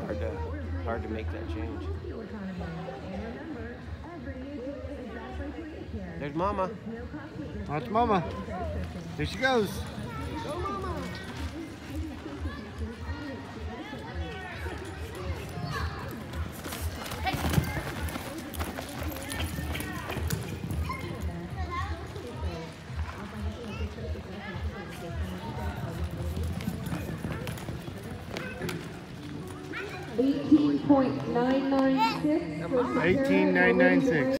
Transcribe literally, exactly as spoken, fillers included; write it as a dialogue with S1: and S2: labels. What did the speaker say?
S1: hard to hard to make that change. There's Mama.
S2: That's Mama. Here she goes.
S1: Go, Mama.
S3: eighteen point nine nine six.
S2: eighteen nine nine six.